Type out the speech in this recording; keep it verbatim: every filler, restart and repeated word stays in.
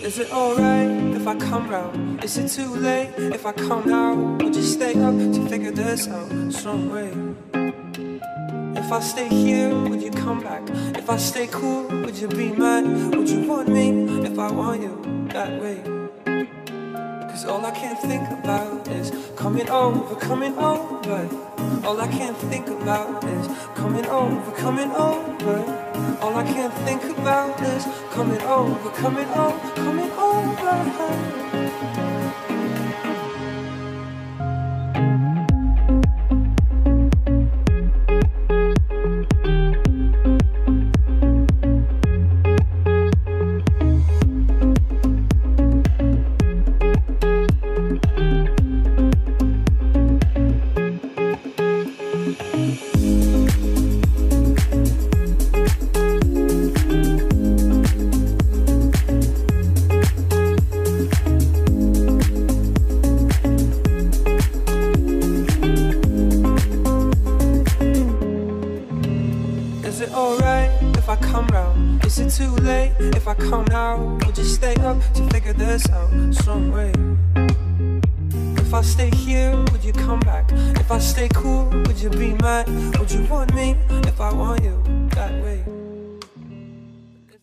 Is it alright if I come round? Is it too late if I come now? Would you stay up to figure this out some way? If I stay here, would you come back? If I stay cool, would you be mad? Would you want me if I want you that way? Cause all I can think about is coming over, coming over. All I can think about is coming over, coming over. All I can think about is coming over, coming over, coming over. Is it alright if I come round? Is it too late if I come now? Would you stay up to figure this out some way? If I stay here, would you come back? If I stay cool, would you be mad? Would you want me if I want you that way?